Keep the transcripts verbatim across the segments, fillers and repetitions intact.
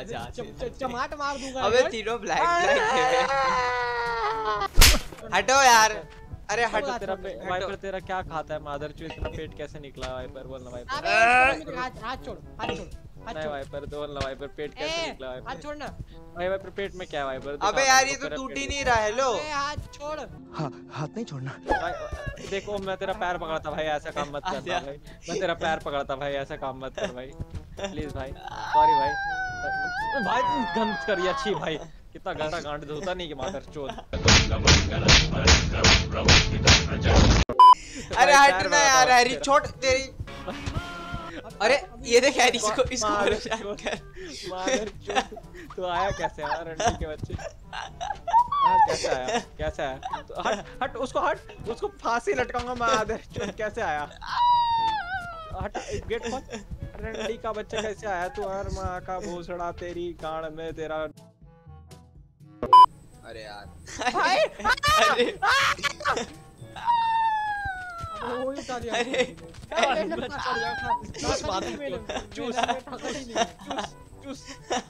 जा चमाट मार दूंगा। अबे तीनों ब्लैक ब्लैक हटो यार। अरे हट तेरा वाइपर तेरा क्या खाता है मादर चो, इतना पेट कैसे निकला वाइपर बोलना वाइपर। अबे हाथ छोड़ हाथ छोड़ नहीं वाइपर बोलना वाइपर पेट कैसे निकला वाइपर। हाथ छोड़ना भाई वाइपर पेट में क्या है वाइपर। अबे यार ये तो टूट ही नहीं रहा। हेलो हाथ छोड़। हाँ हाथ नहीं छोड़ना भाई। देखो मैं तेरा पैर पकड़ता भाई, ऐसा काम मत करना भाई। मैं तेरा पैर पकड़ता भाई, ऐसा काम मत कर भाई प्लीज भाई। सॉरी भाई भाई गंद करिए अच्छी भाई। कितना गंदा गांड धोता नहीं कि मादर चोद। अरे हट ना यार हैरी छोड़ तेरी। अरे ये देख हैरी इसको इसको परेशान कर। मादर चोद तू आया कैसे यार रंडी के बच्चे। हां कैसे आया कैसे आया तो हट हट उसको हट उसको फांसी लटकाऊंगा मादर चोद। कैसे आया हट गेट खोल। रंडी का बच्चा कैसे आया तू। हर मां का भूसड़ा तेरी गांड में तेरा। अरे यार अरे वो उठा दिया। अरे चूस मादर चूस चूस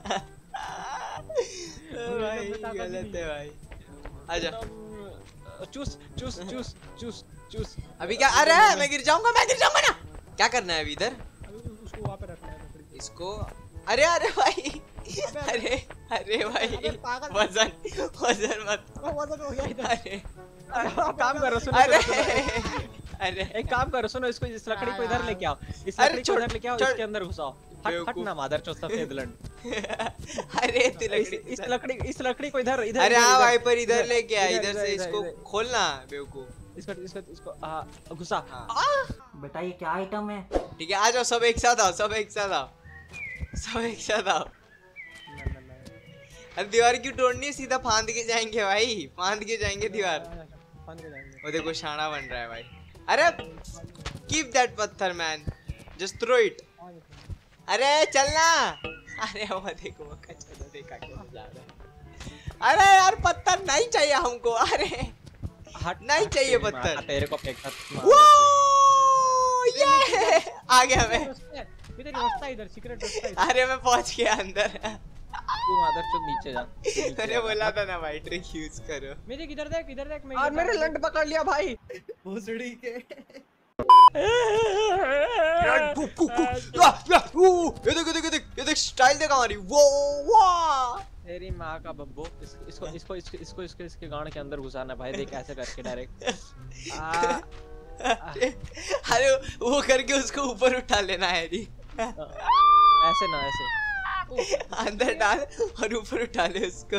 भाई गलत है भाई। आजा चूस चूस चूस चूस चूस। अभी क्या। अरे मैं गिर जाऊंगा मैं गिर जाऊंगा ना। क्या करना है अभी इधर उसको वहां पे रखना है इसको। अरे अरे भाई अरे अरे भाई वजन वजन मत। वजन हो गया इधर। अरे काम करो सुनो। अरे अरे एक काम करो सुनो इसको इस लकड़ी को इधर लेके आओ। इस अरे लकड़ी को इधर लेके आओ इसके अंदर घुसाओ। हट हट ना मादर चो सफेद लंड। अरे तू लकड़ी इस लकड़ी इस लकड़ी को इधर इधर। अरे हाँ भाई पर इधर लेके आ। इधर से इसको खोलना बेवकूफ। इसको इसको इसको हां घुसा। बेटा ये क्या आइटम है। ठीक है आ जाओ सब एक साथ आओ सब एक साथ आओ सब एक साथ आओ। अरे दीवार क्यों तोड़नी है। सीधा फांद के जाएंगे भाई फांद के जाएंगे दीवार। वो देखो शाना बन रहा है भाई। अरे कीप दैट पत्थर मैन जस्ट थ्रो इट। अरे चलना। अरे वो देखो वो कचरा देखा कैसे जा रहा है। अरे यार पत्थर नहीं चाहिए हमको। अरे हट नहीं चाहिए पत्थर। तेरे को फेंकता। वो ये आ गया मैं। इधर रास्ता इधर सीक्रेट रास्ता इधर। अरे मैं पहुंच गया अंदर। तू मादर चो नीचे जा। मैंने बोला था ना भाई ट्रिक यूज करो। मेरे इधर देख इधर देख मैं। और मेरे लंड पकड़ लिया भाई भोसड़ी के। ये देख ये देख ये देख ये देख स्टाइल देख हमारी। वो वाह तेरी माँ का बब्बो। इसको इसको इसको इसको इसको इसके इसके गांड के अंदर घुसाना भाई। देख ऐसे करके डायरेक्ट। अरे वो करके उसको ऊपर उठा लेना है री। ऐसे ना ऐसे अंदर डाल और ऊपर उठा ले उसको।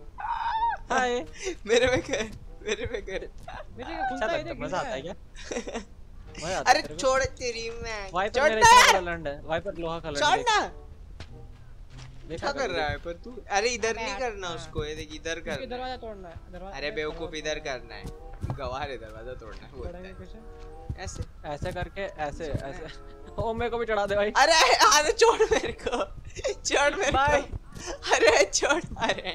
हाय मेरे में कर मेरे में कर। मेरे को खुलता है। मजा आता है क्या। मजा आता अरे छोड़ तेरी मैं। वाइपर मेरा इतना बड़ा लंड है। वाइपर लोहा का लंड है। छोड़ना क्या कर रहा है पर तू। अरे इधर नहीं करना उसको। ये देख इधर कर। दरवाजा तोड़ना है दरवाजा। अरे बेवकूफ इधर करना है। गवार है दरवाजा तोड़ना है बोलता है ऐसे ऐसे करके ऐसे ऐसे। ओ मेरे को भी चढ़ा दे भाई। अरे अरे छोड़ मेरे को छोड़ मेरे को। अरे छोड़। अरे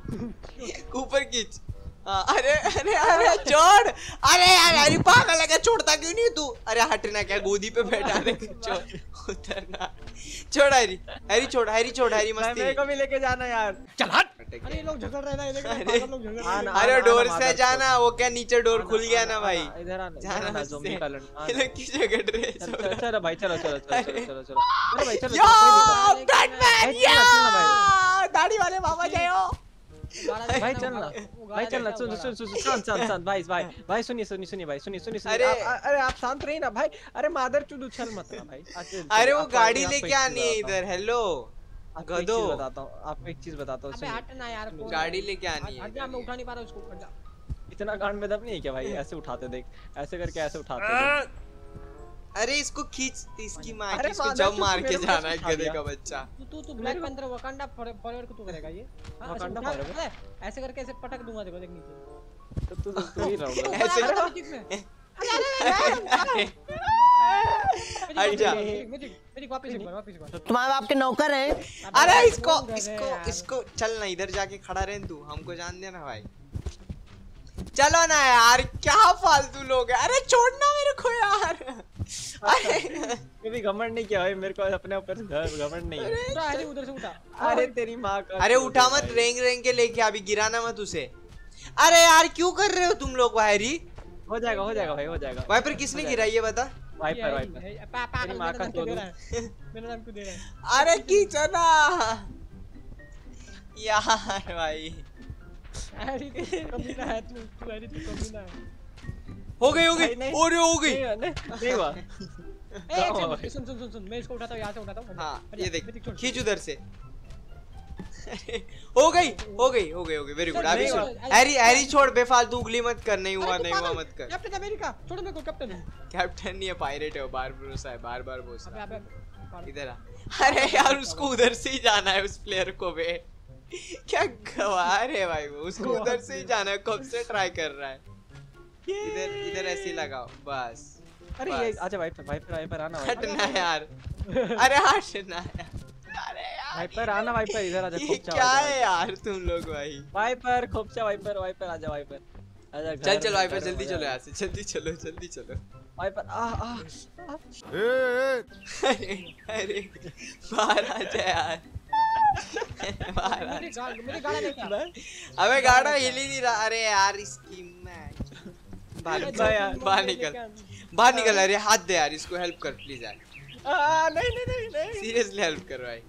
ऊपर खींच। अरे अरे अरे छोड़। अरे यार अरे पागल है क्या छोड़ता क्यों नहीं तू। अरे हटना क्या गोदी पे बैठा दे। छोड़ उतरना छोड़ हैरी हैरी छोड़ हैरी छोड़ हैरी मस्ती। मेरे को भी लेके जाना यार। चल हट। अरे ये लोग झगड़ रहे हैं इधर पागल लोग झगड़ रहे हैं। अरे डोर से जाना। वो क्या नीचे डोर खुल गया ना भाई। इधर आना जाना ज़ोंबी का लंड। ये लोग किस जगह रहे चलो चलो भाई चलो चलो चलो चलो चलो चलो भाई चलो। यो बैटमैन या दाढ़ी वाले बाबा जय हो। भाई चलना भाई चलना। सुन सुन सुन शांत शांत शांत भाई भाई भाई सुनिए सुनिए सुनिए भाई सुनिए सुनिए। अरे अरे आप शांत रहिए ना भाई। अरे मादर चुद उछल मत ना भाई। अरे वो गाड़ी लेके आनी है इधर। हेलो गधो बताता हूँ आपको एक चीज बताता हूँ। अबे हट ना यार। गाड़ी लेके आनी है। हट जा मैं उठा नहीं पा रहा उसको। हट जा। इतना गांड में दम नहीं है क्या भाई। ऐसे उठाते देख ऐसे करके ऐसे उठाते देख। अरे इसको खींच इसकी माँ अरे की इसको मादर जब चोद मार के मेरे को जाना है उठा गधे दिया। का बच्चा। तू तू तू ब्लैक पैंथर वकांडा फॉरएवर को तू करेगा ये। हाँ, ऐसे वकांडा उठा- forever? अरे, ऐसे करके ऐसे पटक दूंगा देखो देख नीचे। तो तू तू ही रहो। ऐसे अरे, अरे, मैजिक में। अरे, हट जा। मैजिक मैजिक मैजिक वापस एक बार वापस एक बार। तुम्हारे बाप के नौकर हैं। अरे इसको बोल रहे इसको यार। इसको चल ना इधर जाके खड़ा रहे तू। हमको जान देना भाई। चलो ना यार क्या फालतू लोग हैं। अरे छोड़ना मेरे को यार। कभी घमंड नहीं किया भाई, मेरे को अपने ऊपर घमंड नहीं है। उठा हरी, उधर से उठा। अरे तेरी माँ का। अरे उठा मत, रेंग रेंग के लेके अभी गिराना मत उसे। अरे यार क्यों कर रहे हो तुम लोग हैरी? हो जाएगा हो जाएगा भाई, हो जाएगा। वाइपर किसने गिराई ये बता? वाइपर वाइपर तेरी माँ का दे रहा है, मेरा नाम क्यों दे रहा है? अरे खींचो ना यार भाई। हैरी कमीना है तू, तू हैरी तू कमीना है। हो गई हो गई, नहीं, ओरे हो गई। नहीं नहीं नहीं हुआ। ए एक सेकंड, सुन सुन सुन सुन, मैं इसको उठाता हूं, यहां से उठाता हूं। हाँ अरे, ये देख, मैं छोड़। खींच उधर से। हो गई हो गई हो गई हो गई, वेरी गुड। अभी नहीं छोड़ हुआ। हैरी, हैरी छोड़, बेफालतू उंगली मत कर। नहीं हुआ अरे, नहीं तू हुआ पागल, मत कर। कैप्टन अमेरिका छोड़ मेरे को, कैप्टन है। कैप्टन नहीं है, पायरेट है वो, बार भरोसा है, बार बार बोल अबे रहा अबे है। इधर आ। अरे यार उसको उधर से ही जाना है, उस प्लेयर को बे। क्या गवार है भाई वो, उसको उधर से ही जाना है, कब से ट्राई कर रहा है। इधर इधर ऐसे ही लगाओ बस। अरे ये आजा वाइपर वाइपर वाइपर आना वाइपर। हटना यार, अरे हटना यार। अरे यार वाइपर आना वाइपर, इधर आजा। ये खोपचा क्या वाइपर। है यार तुम लोग भाई। वाइपर खोपचा वाइपर वाइपर आजा वाइपर आजा। चल चल वाइपर जल्दी चलो यहाँ से, जल्दी चलो जल्दी चलो। वाइपर आ आ आ। अरे अरे बाहर आ जा यार, बाहर आ मेरी गाड़ मेरी गाड़ा नहीं। अबे गाड़ा हिल ही नहीं रहा। अरे यार इसकी मैं बाहर यार, बाहर निकल बाहर निकल। अरे हाथ दे यार, इसको हेल्प कर प्लीज यार, आ, नहीं नहीं नहीं नहीं। सीरियसली हेल्प कर भाई।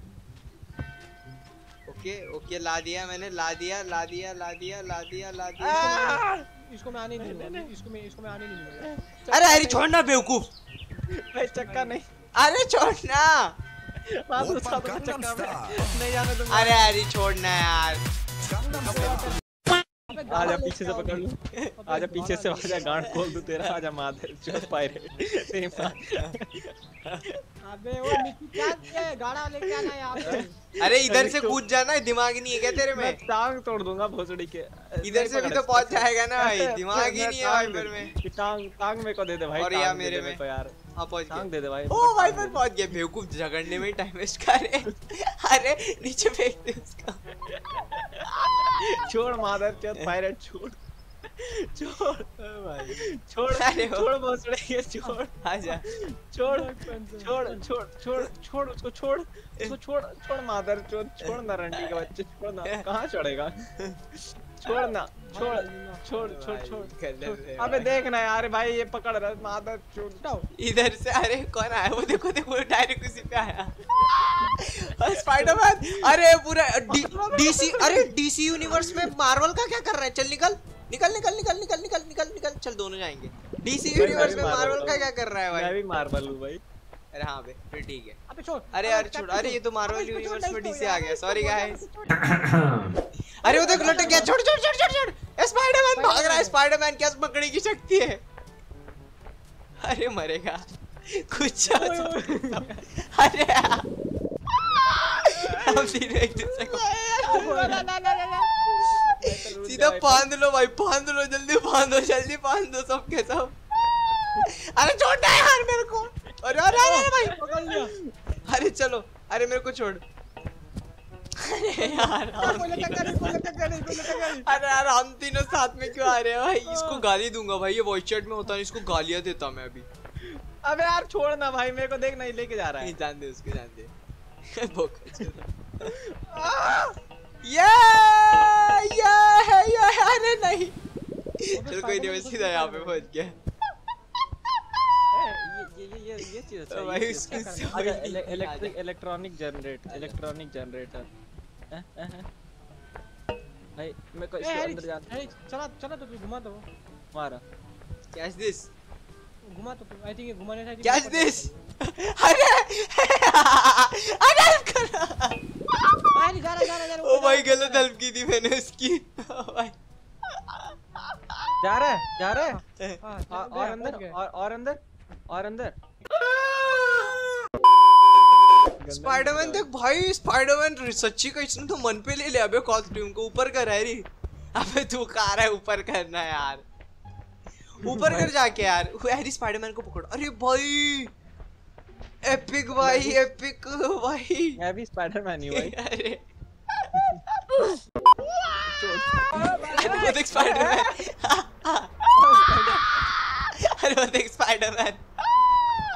ओके ओके ला दिया मैंने, ला दिया ला दिया ला दिया ला दिया ला दिया। इसको मैं आने नहीं दूंगा, इसको मैं इसको मैं आने नहीं दूंगा। अरे अरे छोड़ना बेवकूफ। भाई चक्का नहीं। अरे छोड़ना। बात उसका तो चक्का में नहीं जाने दूंगा। अरे अरे छोड़ना यार। आजा पीछे से पकड़ लूं, आजा पीछे से, आजा गांड खोल दूं तेरा। आजा मादर चोद पायरेट तेरी मां। अबे वो मिकी क्या है, गाड़ा लेके आना है यहाँ पे। अरे इधर से कूद जाना, दिमाग नहीं है क्या तेरे मैं में? टांग तोड़ दूंगा भोसड़ी के। इधर से भी तो पहुंच जाएगा ना भाई, दिमाग ही नहीं है वाइपर में। टांग टांग मेरे को दे दे भाई। और या मेरे में को यार। हाँ पहुंच टांग गया। दे दे भाई। ओ वाइपर पहुंच गया। बेवकूफ झगड़ने में टाइम वेस्ट कर रहे। अरे नीचे फेंक दे उसको। छोड़ मादर चोद पायरेट, छोड़ छोड़ भाई छोड़ अरे वो- छोड़ भोसड़ी के, छोड़ आजा। छोड़ छोड़ छोड़ छोड़ छोड़ उसको, छोड़ उसको, छोड़ छोड़ मादर चोद, छोड़ ना रंडी के बच्चे, छोड़ ना। कहाँ चढ़ेगा? छोड़ ना, छोड़ छोड़ छोड़ छोड़ छोड़। अबे देखना यार भाई, ये पकड़ रहा है मादर चोद। इधर से अरे कौन आया? वो देखो देखो डायरेक्ट उसी पे आया। स्पाइडरमैन। अरे पूरा डीसी, अरे डीसी यूनिवर्स में मार्वल का क्या कर रहा है? चल निकल निकल निकल निकल निकल निकल निकल निकल। चल दोनों जाएंगे। डीसी यूनिवर्स में मार्वल का क्या कर रहा है मैं भाई? भी मार्वल हूँ भाई। अरे हाँ बे फिर ठीक है। अबे छोड़। अरे यार छोड़। अरे ये तो मार्वल यूनिवर्स में डीसी आ गया, सॉरी गाइस। अरे वो देख लटक गया। छोड़ छोड़ छोड़ छोड़ छोड़। स्पाइडरमैन भाग रहा है। स्पाइडरमैन क्या पकड़ने की शक्ति है? अरे मरेगा कुछ। अरे हम सीधे एक दूसरे को सीधा बांध लो भाई, बांध लो जल्दी, बांधो जल्दी बांधो सबके सब। अरे छोड़ना है यार मेरे को। अरे अरे अरे भाई पकड़ लिया। अरे चलो, अरे मेरे को छोड़। अरे यार हम कोई लटक गया, कोई लटक गया, कोई लटक गया। अरे यार हम तीनों साथ में क्यों आ रहे हैं भाई? इसको गाली दूंगा भाई, ये वॉइस चैट में होता है, इसको गालियां देता मैं अभी। अबे यार छोड़ ना भाई, मेरे को देख नहीं लेके जा रहा है। नहीं जान दे उसको, जान दे। भोका ये ये है ये है। अरे नहीं चल कोई नहीं, मैं सीधा यहाँ पे पहुंच गया। ये ये ये ये चीज अच्छा तो भाई उसको आजा। Electric electronic generate electronic generator भाई मेरे को इसके अंदर जाना। अरे चला चला तो तू घुमा तो मारा। क्या इज दिस? घुमा तो तू। आई थिंक ये घुमाने से क्या इज दिस? अरे अरे भाई जा रहा जा रहा जा रहा। ओ भाई गलत हेल्प की थी मैंने उसकी। ओ भाई जा रहा है जा रहा है। हां और और अंदर और और अंदर और अंदर। स्पाइडरमैन देख भाई, स्पाइडरमैन सच्ची का इसने तो मन पे ले लिया। अबे कॉस्ट्यूम को ऊपर कर है रे। अबे तू कह रहा है ऊपर करना यार, ऊपर कर जाके यार। हैरी स्पाइडरमैन को पकड़। अरे भाई एपिक भाई, एपिक भाई। मैं भी स्पाइडरमैन ही हूं भाई। अरे वो देख स्पाइडरमैन। अरे वो देख स्पाइडरमैन।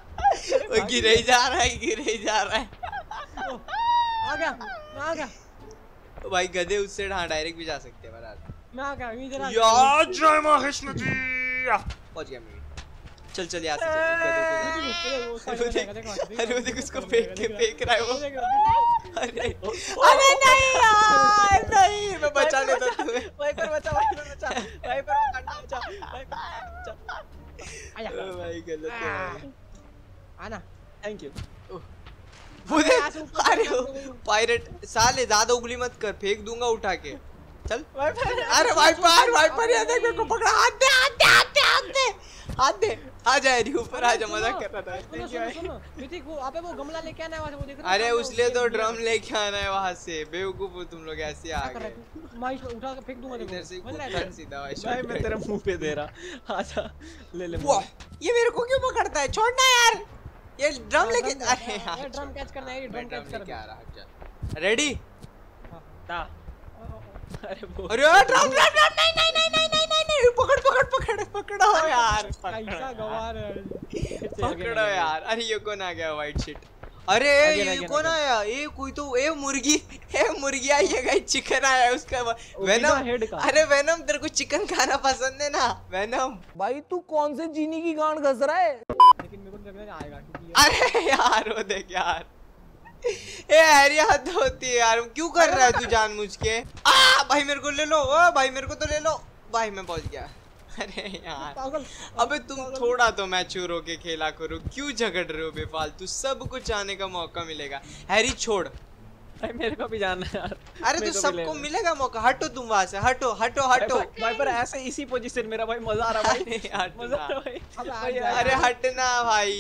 गिरे ही जा रहा है, गिरे ही जा रहा है। आ गया, मैं आ गया। तो भाई गधे उससे हाँ डायरेक्ट भी जा सकते हैं बराबर। मैं आ गया, इधर आ यार जय महेश्वरी पहुंच गया मैं। चल चल यहाँ से चल, गधे को जा। अरे वो देख उसको फेंक के फेंक रहा है वो। अरे अरे नहीं यार नहीं, मैं बचा लेता तुम्हें। वाइपर बचा, वाइपर बचा, वाइपर वकांडा बचा, वाइपर बचा। आजा। ओ भाई गलत है। आना। Thank you. वो देख, अरे पायरेट साले ज्यादा उंगली मत कर, फेंक दूंगा उठा के। चल अरे वाइपर वाइपर यार देख मेरे को पकड़ा, हाथ दे हाथ दे हाथ दे हाथ दे हाथ दे। आ जा यार ऊपर आ जा, मजाक कर रहा था। सुनो सुनो सुनो मिथिक, वो अबे वो गमला लेके आना है वहां से, वो देख रहा है। अरे उसलिए तो ड्रम लेके आना है वहां से, बेवकूफ हो तुम लोग, ऐसे आ क्या कर रहा गए। है तू? मैं इसको उठा के फेंक दूंगा देखो। इधर से समझ रहा है? कूद सीधा भाई। भाई मैं तेरे मुंह पे दे रहा। आजा ले ले। वाह ये मेरे को क्यों पकड़ता है, छोड़ना यार ये ड्रम लेके। अरे यार ये ड्रम कैच करना है, ये ड्रम कैच लेके करना आ रहा है। रेडी? ता अरे वो अरे ड्रम ड्रम ड्रम नहीं नहीं नहीं नहीं नहीं नहीं नहीं पकड़ पकड़ पकड़ पकड़ो यार, कैसा गवार है। पकड़ो यार। अरे ये कौन आ गया व्हाइट शिट? अरे ये कौन आया? ये कोई तो ये मुर्गी, ये मुर्गी आई है गाइस, चिकन आया है उसका वेनम। अरे वेनम तेरे को चिकन खाना पसंद है ना वेनम? भाई तू कौन से जीनी की गांड घस रहा है? लेकिन मेरे को लग रहा है आएगा क्योंकि अरे यार वो देख यार, ए हैरी हद होती है यार, क्यों कर रहा है तू जानबूझ के? आ भाई मेरे को ले लो, ओ भाई मेरे को तो ले लो भाई, मैं पहुंच गया। अरे यार पागल। अबे तुम थोड़ा तो मैच्योर होके खेला करो, क्यों झगड़ रहे हो बेफालतू? सब कुछ आने का मौका मिलेगा। हैरी छोड़। भाई मेरे को भी जाना है यार। अरे तो सबको मिलेगा मौका, हटो तुम वहां से, हटो हटो हटो। वाइपर ऐसे इसी पोजीशन मेरा भाई, मजा आ रहा भाई, अरे मजा आ रहा भाई। अरे हटना भाई।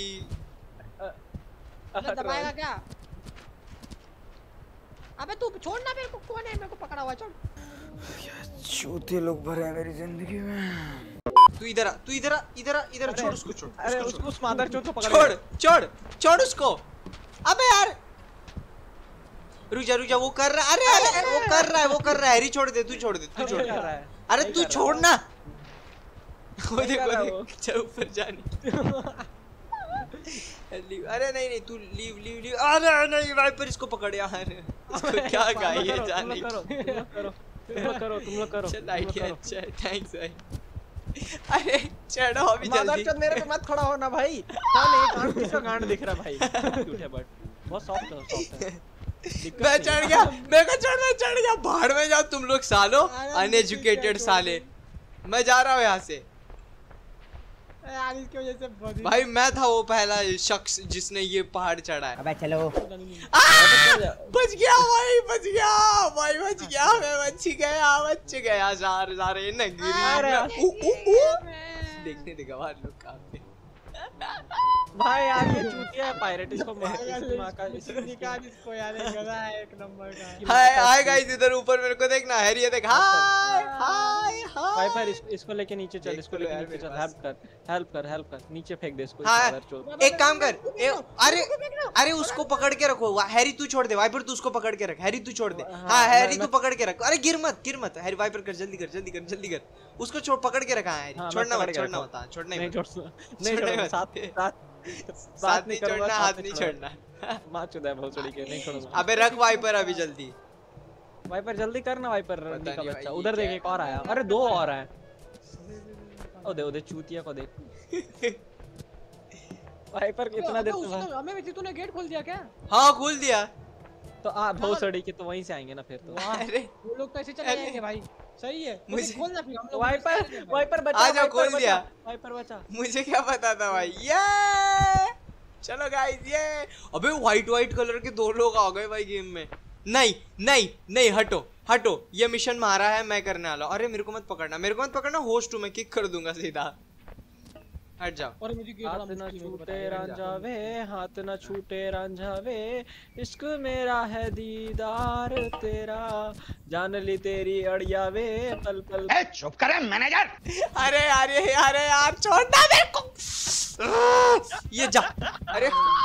दबाएगा क्या? अबे तू छोड़ना मेरे को, कौन है मेरे को पकड़ा हुआ? छोड़। चूतिए लोग भरे हैं मेरी जिंदगी में। तू इधर आ, तू इधर आ, इधर आ, इधर छोड़ उसको, छोड़ अरे उसको उस मादर चोद को पकड़, छोड़ छोड़ छोड़ उसको। अबे यार रुक जा रुक जा, वो कर रहा है। अरे अरे वो कर रहा है वो कर रहा है हैरी छोड़ दे, तू छोड़ दे तू छोड़ दे। अरे तू छोड़ ना। वो देखो चल ऊपर जाने। अरे नहीं नहीं तू लीव लीव लीव। अरे नहीं वाइपर इसको पकड़ यार, इसको क्या गाई है जाने। करो तुम लोग करो तुम लोग करो तुम लोग करो। चल आइडिया अच्छा है, थैंक्स भाई। अरे चढ़ो अभी जल्दी। मादरचोद मेरे पे मत खड़ा हो ना भाई। कौन है गांड, किसका गांड दिख रहा भाई? क्यूट है बट बहुत सॉफ्ट है, सॉफ्ट है। मैं चढ़ गया, मैं को चढ़ मैं चढ़ गया। भाड़ में जाओ तुम लोग सालो, अनएजुकेटेड साले। मैं जा रहा हूँ यहाँ से। यार इसकी वजह से भाई मैं था वो पहला शख्स जिसने ये पहाड़ चढ़ा है। अबे चलो। बच गया भाई, बच गया भाई, बच गया मैं, बच गया बच गया सारे सारे नगरी में। ऊ ऊ ऊ देखने दे गवार लोग काफी। भाई यार ये चूतिया है पायरेट, इसको मार दिमाग का निकाल इसको यार, ये गधा है एक नंबर का। हाय हाय गाइस इधर ऊपर मेरे को देखना, हैरी ये देख। हाय हाय हाय वाइपर इसको लेके नीचे चल, इसको लेके नीचे चल। हेल्प कर हेल्प कर हेल्प कर, नीचे फेंक दे इसको। हाँ एक काम कर, ए, अरे अरे उसको पकड़ के रखो। हैरी तू छोड़ दे, वाइपर तू उसको पकड़ के रख। हैरी तू छोड़ दे, हाँ हैरी तू पकड़ के रख। अरे गिर मत गिर मत हैरी, वाइपर कर जल्दी कर जल्दी कर जल्दी कर। उसको छोड़ पकड़ के रखा है हैरी, छोड़ना मत छोड़ना मत, छोड़ना नहीं मत छोड़ नहीं छोड़। साथ साथ साथ नहीं छोड़ना, हाथ नहीं छोड़ना। मार चुदा है बहुत चढ़ी के, नहीं छोड़ूंगा। अबे रख वाइपर अभी जल्दी। वाइपर जल्दी करना, वाइपर रंडी का नहीं बच्चा। भाई, उधर ये देख क्या एक और आया, अरे दो और आए। ओ दे उधर चूतिया को देख। वाइपर कितना देर तू हमें भी तूने गेट खोल दिया क्या? हाँ खोल दिया। तो आ बहुत सड़ी के तो वहीं से आएंगे ना फिर तो। अरे वो लोग कैसे चले जाएंगे भाई? सही है मुझे खोलना फिर हम लोग। वाइपर वाइपर बचा, आ जाओ, खोल दिया। वाइपर बचा। मुझे क्या पता था भाई। ये चलो गाइस ये। अबे व्हाइट व्हाइट कलर के दो लोग आ गए भाई गेम में। नहीं नहीं नहीं हटो हटो, ये मिशन मारा है मैं करने वाला। अरे मेरे को मत पकड़ना, मेरे को मत पकड़ना, होस्ट हूँ मैं, किक कर दूंगा सीधा। हट जाओ। और मुझे हाथ न छूटे रांझा वे, हाथ न छूटे रांझा वे, इश्क मेरा है दीदार तेरा, जान ली तेरी अड़िया वे पल पल। ए चुप करे मैनेजर। अरे यार ये अरे यार छोड़ना मेरे को। ये जा। अरे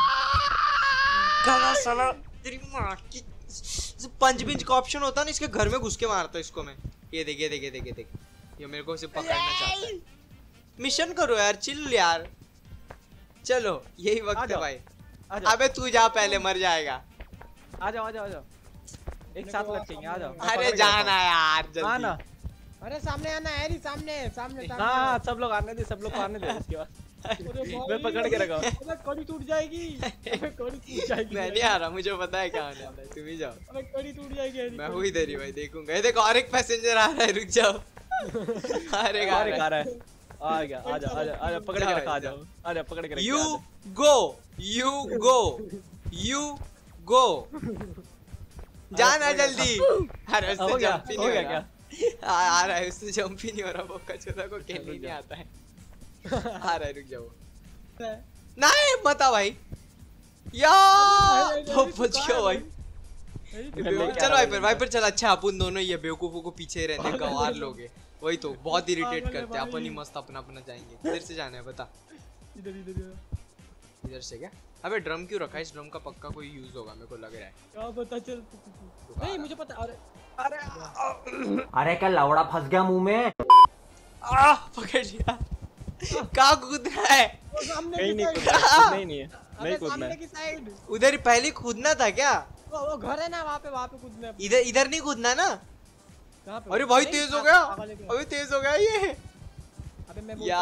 गला साला तेरी माँ की। पंच बिंच का ऑप्शन होता ना, इसके घर में घुस के मारता इसको मैं। ये देख ये देख ये देख ये देख, ये मेरे को सिर्फ पकड़ना चाहता है। मिशन करो यार, चिल यार। चलो यही वक्त है भाई। आजा अबे तू जा पहले, मर जाएगा। आ जाओ आ जाओ आ जाओ, एक साथ लटकेंगे, आ जाओ। अरे जाना यार जल्दी। हाँ ना, अरे सामने आना हैरी, सामने सामने सामने। हाँ सब लोग आने दे, सब लोग को आने दे। इसके बाद मैं पकड़ के रखा हूँ। अबे कड़ी टूट जाएगी, अबे कड़ी टूट जाएगी। मैं नहीं आ रहा, मुझे पता है क्या होने वाला है, तुम ही जाओ। अबे कड़ी टूट जाएगी हैरी। मैं हूँ इधर ही भाई, देखूंगा। ये देखो और एक पैसेंजर आ रहा है, रुक जाओ। अरे आ रहा है, आ गया, आ जा आ जा आ जा, पकड़ के रखा, आ जाओ आ जा, पकड़ के रखा। You go, you go, you go, जाना जल्दी। अरे उससे हो गया, जंप ही हो नहीं गया हो क्या? रहा। आ आ रहा है, उससे जंप ही नहीं हो रहा। बोका चोदा को खेलने ही नहीं आता है। आ रहा है, रुक जाओ। नहीं मत आ भाई यार, बच गया भाई। चल वाइपर, वाइपर चल। अच्छा अपन दोनों ये बेवकूफों को पीछे रहने गंवार लोग हैं, वही तो बहुत इरिटेट करते हैं। अपन ही मस्त अपना अपना जाएंगे। किधर से जाना है बता? इधर इधर इधर। इधर से क्या? अबे ड्रम क्यों रखा है? इस ड्रम का पक्का कोई यूज होगा, मेरे को लग रहा है। क्या पता चल। नहीं मुझे पता। अरे अरे अरे क्या लवड़ा फंस गया मुंह में। आ पकड़ लिया। कहाँ कूदना है? वो सामने कहीं की नहीं साइड। कूदना, नहीं नहीं है, अबे नहीं कूदना सामने है। की साइड। उधर पहले कूदना था क्या? वो वो घर है ना, वहाँ पे वहाँ पे कूदना है। इधर इधर नहीं कूदना ना? कहाँ पे? अरे भाई नहीं, तेज हो आ- गया, आगे लेके आ। अभी तेज हो गया ये। अबे मैं बोलता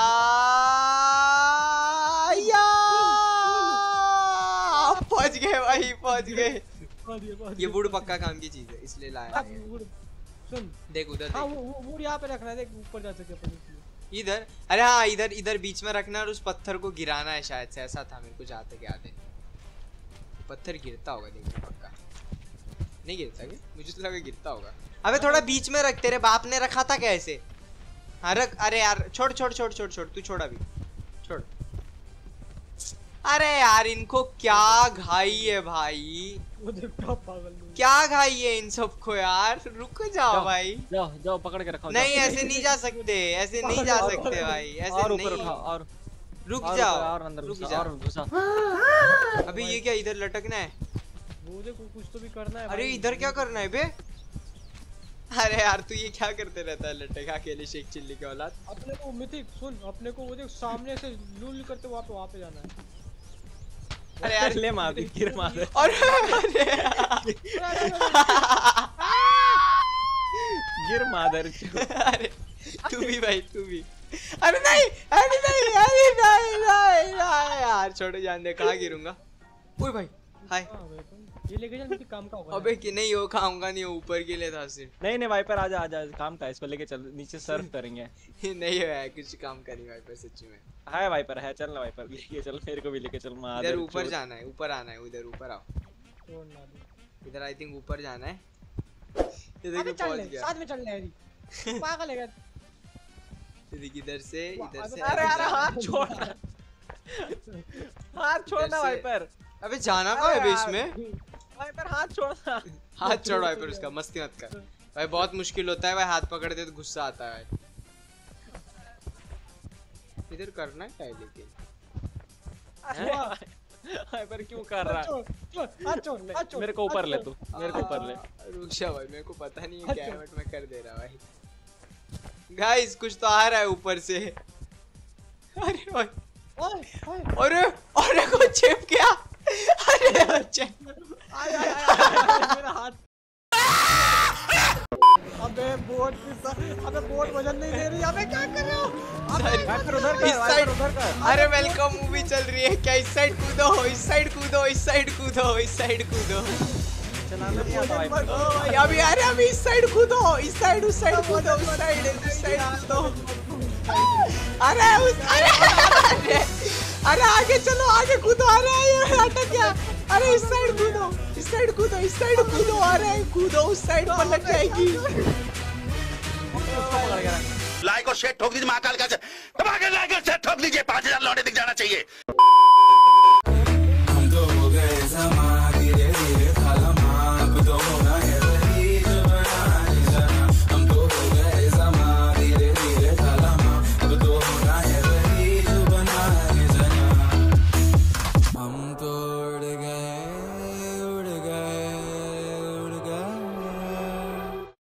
यार यार पहुंच गए भाई, पहुंच गए। हूँ। ये वुड पक्का काम की चीज है, इसलिए लाया हाँ, है। वो- सुन। देख उधर हाँ देख। वो वो वो यहाँ पे रखना है, देख ऊपर जा सके अपन इसलिए। इधर, अरे हाँ इधर इधर बीच में रखना और उस पत्थर को गिराना है शायद से, ऐसा था मेरे को जहाँ तक याद है। पत्थर गिरता होगा देखना पक्का। नहीं गिरता क्या? मुझे तो लगा गिरता होगा। अबे थोड़ा बीच में रख, तेरे बाप ने रखा था क्या ऐसे? हाँ रख। अरे यार छोड़ छोड़ छोड़ छोड़ छोड़, तू छोड़ अभी, छोड़। अरे यार इनको क्या घाई है भाई, वो देख क्या पागल लोग। क्या घाई है इन सबको यार। रुक जाओ जाओ, भाई। जाओ जाओ, पकड़ के रखा। नहीं ऐसे नहीं जा सकते, ऐसे नहीं जा सकते भाई, ऐसे और ऊपर नहीं। उठा, और रुक और जाओ, ऊपर, और अंदर रुक घुसा, जाओ। और घुसा। अबे ये क्या, इधर लटकना है? वो देख कुछ तो भी करना है। अरे भाई। इधर क्या करना है बे? अरे यार तू ये क्या करते रहता है लटका अकेले शेख चिल्ली के औलाद। अपने को मिथिक सुन, अपने को वो देख सामने से लूल करते वहाँ पे वहाँ पे जाना है। अरे यार ले मार दे, गिर मार दे। अरे अरे गिर मादर। अरे तू भी भाई, तू भी। अरे नहीं अरे नहीं अरे नहीं नहीं नहीं यार छोड़ो, जान दे। कहाँ गिरूंगा? ओए भाई हाय। हाँ, भाई, अपन- ये लेके चल, काम का होगा। अबे कि नहीं, वो खाऊंगा नहीं, ऊपर के लिए था सिर्फ। नहीं नहीं वाइपर आजा आजा, काम था, इसको लेके चल, नीचे सर्फ करेंगे। नहीं है कुछ काम का नहीं भाई पर सच्ची में। है वाइपर है, चल ना वाइपर, लेके चल, मेरे को भी लेके चल। मादर इधर ऊपर चोद। जाना है, ऊपर आना है, उधर ऊपर आओ। छोड़ ना दे। इधर आई थिंक ऊपर जाना है। ये अबे देखो चल पहुंच ले, गया। साथ में चल ले हैरी। पागल है क्या? ये देख इधर से, इधर से। अरे ऐसे अरे जाना है। हाथ छोड़ना, हाथ छोड़ना इधर से- वाइपर। अबे जाना कहाँ है अरे बे यार। इसमें? वाइपर हाथ छोड़ना। हाथ छोड़ो भाई पर उसका, मस्ती मत कर भाई, बहुत मुश्किल होता है भाई, हाथ पकड़ते तो गुस्सा आता है भाई। इधर करना है क्या है लेकिन? वाइपर क्यों कर रहा है? छोड़, छोड़, हाथ छोड़, हाथ छोड़, मेरे को ऊपर हाथ ले छोड़। तू, मेरे को ऊपर ले। रुक जा भाई, मेरे को पता नहीं है अच्छा। क्या है बट मैं कर दे रहा भाई। गाइस कुछ तो आ रहा है ऊपर से। अरे भाई, ओए, ओए, अरे अरे कुछ छिप गया। अरे बच्चे आय, आय, आय, आय, मेरा हाथ। अबे बोट की सा- अबे बोट वजन नहीं दे रही। अबे क्या कर रहे हो? वाइपर उधर कर, इस वाइपर साइड। उधर कर। अरे वेलकम मूवी चल रही है क्या? इस साइड कूदो, इस साइड कूदो, इस साइड कूदो, इस साइड कूदो। चलाना नहीं आता वाइपर। ओ भाई, अभी अरे अभी इस साइड कूदो, इस साइड उस साइड कूदो, उस साइड उस साइड कूदो। अरे उस अरे अरे अरे आगे चलो, आगे कूदो। अरे ये अटक गया। अरे इस साइड कूदो, इस साइड कूदो, इस साइड कूदो। अरे कूदो, उस साइड पर लग जाएगी। उसको पकड़ के रख। लाइक और शेयर ठोक दीजिए महाकाल का, दबा के लाइक और शेयर ठोक दीजिए, पांच हजार लौटे दिख जाना चाहिए।